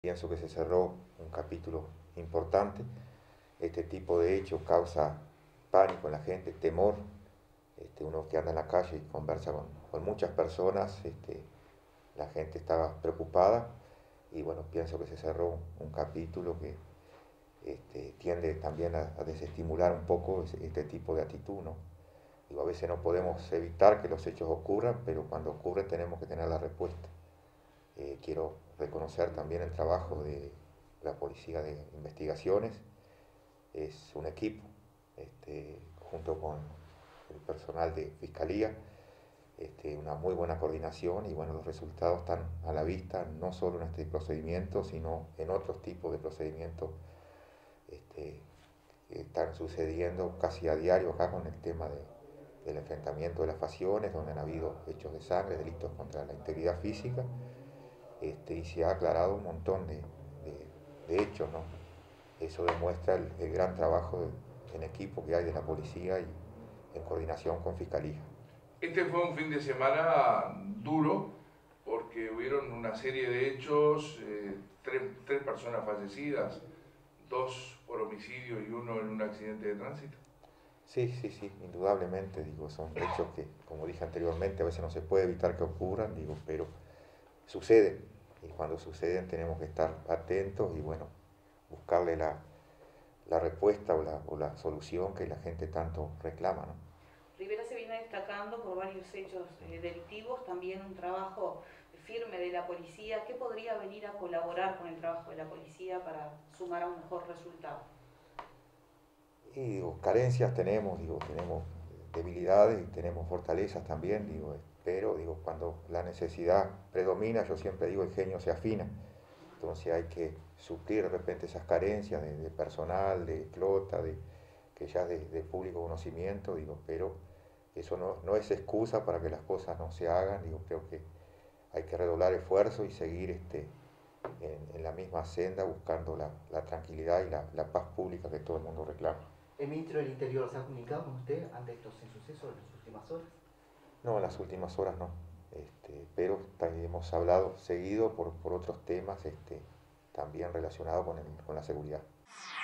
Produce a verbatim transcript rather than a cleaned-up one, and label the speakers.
Speaker 1: Pienso que se cerró un capítulo importante. Este tipo de hechos causa pánico en la gente, temor. Este, uno que anda en la calle y conversa con, con muchas personas, este, la gente estaba preocupada y bueno, pienso que se cerró un, un capítulo que este, tiende también a, a desestimular un poco ese, este tipo de actitud, ¿no? Digo, a veces no podemos evitar que los hechos ocurran, pero cuando ocurren tenemos que tener la respuesta. Eh, quiero reconocer también el trabajo de la Policía de Investigaciones. Es un equipo, este, junto con el personal de Fiscalía, este, una muy buena coordinación y bueno, los resultados están a la vista, no solo en este procedimiento, sino en otros tipos de procedimientos este, que están sucediendo casi a diario acá con el tema de, del enfrentamiento de las facciones, donde han habido hechos de sangre, delitos contra la integridad física. Este, y se ha aclarado un montón de, de, de hechos, ¿no? Eso demuestra el, el gran trabajo de, en equipo que hay de la policía y en coordinación con Fiscalía.
Speaker 2: Este fue un fin de semana duro porque hubieron una serie de hechos, eh, tres, tres personas fallecidas, dos por homicidio y uno en un accidente de tránsito.
Speaker 1: Sí, sí, sí, indudablemente, digo, son hechos que, como dije anteriormente, a veces no se puede evitar que ocurran, digo, pero suceden. Y cuando suceden tenemos que estar atentos y, bueno, buscarle la, la respuesta o la, o la solución que la gente tanto reclama, ¿no?
Speaker 3: Rivera se viene destacando por varios hechos eh, delictivos, también un trabajo firme de la policía. ¿Qué podría venir a colaborar con el trabajo de la policía para sumar a un mejor resultado?
Speaker 1: Y digo, carencias tenemos, digo, tenemos debilidades y tenemos fortalezas también, digo, pero digo, cuando la necesidad predomina, yo siempre digo, el genio se afina. Entonces hay que suplir de repente esas carencias de, de personal, de flota, de, que ya de, de público conocimiento, digo, pero eso no, no es excusa para que las cosas no se hagan, digo, creo que hay que redoblar esfuerzo y seguir este, en, en la misma senda buscando la, la tranquilidad y la, la paz pública que todo el mundo reclama.
Speaker 4: ¿El ministro del Interior se ha comunicado con usted ante estos insucesos de las últimas horas?
Speaker 1: No, en las últimas horas no, este, pero hemos hablado seguido por, por otros temas este, también relacionados con, el, con la seguridad.